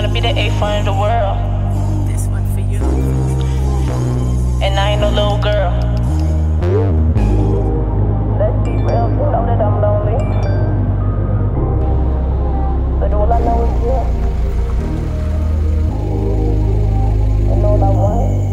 wanna be the eighth one in the world. This one for you. And I ain't no little girl. Let's be real, you know that I'm lonely. But all I know is you. And all I want is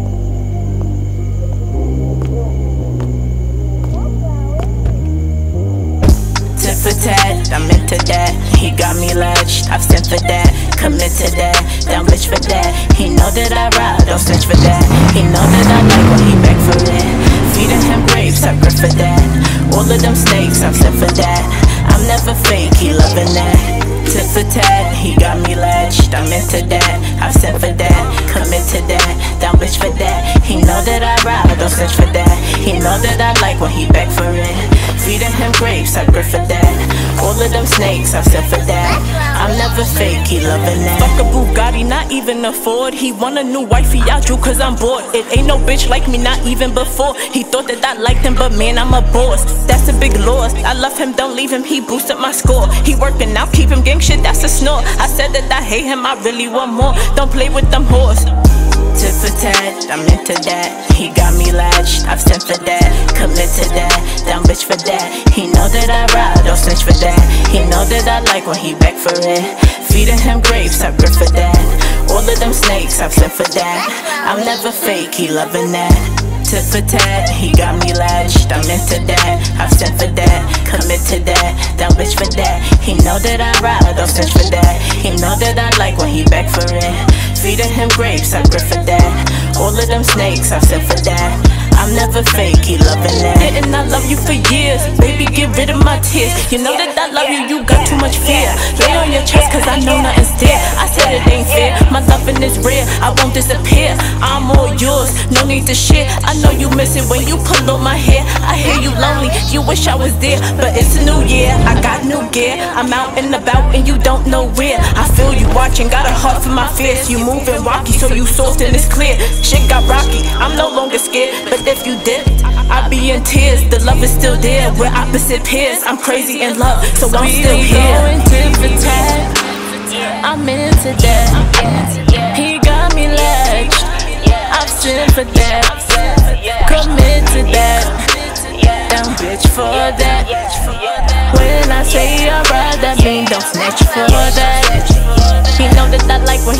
you. Tit for tat, I'm into that. He got me latched, I've sent for that. Commit to that, down bitch for that. He know that I ride, don't search for that. He know that I like when he back for it. Feeding him grapes, I grip for that. All of them snakes, I'm sent for that. I'm never fake, he loving that. Tit for tat, he got me latched, I'm into that. I've sent for that, commit to that. Down bitch for that. He know that I ride, don't search for that. He know that I like when he back for it. Feeding him grapes, I grip for that. All of them snakes, I've sent for that. I'm never fake, he loving that. Fuck a Bugatti, not even a Ford. He want a new wifey, I drew cause I'm bored. It ain't no bitch like me, not even before. He thought that I liked him, but man, I'm a boss. That's a big loss. I love him, don't leave him, he boosted my score. He working out, keep him gang shit, that's a snore. I said that I hate him, I really want more. Don't play with them whores. Tit for tat, I'm into that. He got me latched, I've sent for that. Commit to that, down bitch for that. He know that I ride, don't snitch for that. He know that I like when he back for it. Feeding him grapes, I grip for that. All of them snakes, I've sent for that. I'm never fake, he loving that. Tit for tat, he got me latched, I'm into that. I've sent for that, commit to that. Down bitch for that. He know that I ride, don't snitch for that. He know that I like when he back for it. Feeding him grapes, I grip for that. All of them snakes, I've sent for that. I'm never fake, he loving that. Didn't I love you for years? Baby, get rid of my tears. You know that I love you, you got too much fear. Lay on your chest cause I know nothing's there. I said it ain't fair, my loving is rare. I won't disappear, I'm all yours, no need to share. I know you miss it when you pull on my hair. I hear you lonely, you wish I was there. But it's a new year, I got new gear. I'm out and about and you don't know where. I feel you watching, got a heart for my fears. You moving rocky, so you soft and it's clear. Shit got rocky, I'm no longer scared. But if you dipped, I'd be in tears. The love is still there, we're opposite peers. I'm crazy in love, so I'm still here. Going tit for tat, I'm into that. He got me latched, I've sent for that. Commit to that, down bitch for that. When I say I ride, that mean don't snitch for that. He know that I like when